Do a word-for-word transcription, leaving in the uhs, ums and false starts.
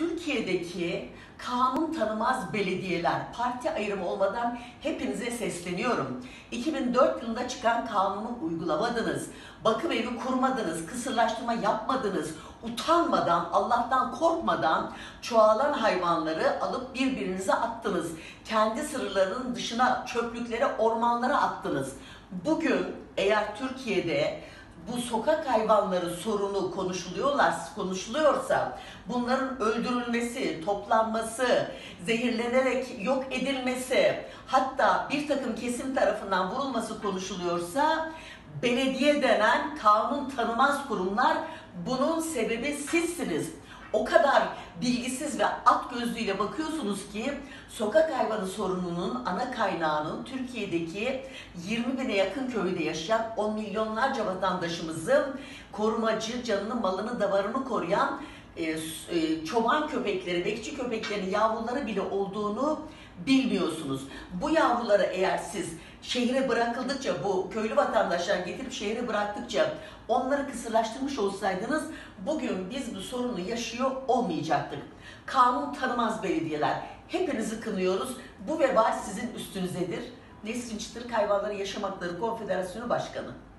Türkiye'deki kanun tanımaz belediyeler, parti ayrımı olmadan hepinize sesleniyorum. iki bin dört yılında çıkan kanunu uygulamadınız, bakım evi kurmadınız, kısırlaştırma yapmadınız, utanmadan, Allah'tan korkmadan çoğalan hayvanları alıp birbirinize attınız. Kendi sınırlarının dışına, çöplüklere, ormanlara attınız. Bugün eğer Türkiye'de bu sokak hayvanları sorunu konuşuluyorlar, konuşuluyorsa bunların öldürülmesi, toplanması, zehirlenerek yok edilmesi, hatta bir takım kesim tarafından vurulması konuşuluyorsa belediye denen kanun tanımaz kurumlar bunun sebebi sizsiniz. O kadar bilgisiz ve at gözlüğüyle bakıyorsunuz ki sokak hayvanı sorununun ana kaynağının Türkiye'deki yirmi bine yakın köyde yaşayan on milyonlarca vatandaşımızın korumacı, canını, malını, davarını koruyan e, e, çoban köpekleri, bekçi köpeklerinin yavruları bile olduğunu bilmiyorsunuz. Bu yavruları eğer siz şehre bırakıldıkça, bu köylü vatandaşlar getirip şehre bıraktıkça onları kısırlaştırmış olsaydınız bugün biz bu sorunu yaşıyor olmayacaktık. Kanun tanımaz belediyeler. Hepinizi kınıyoruz. Bu vebal sizin üstünüzedir. Nesrin Çıtırık Hayvanları Yaşam Hakları Konfederasyonu Başkanı.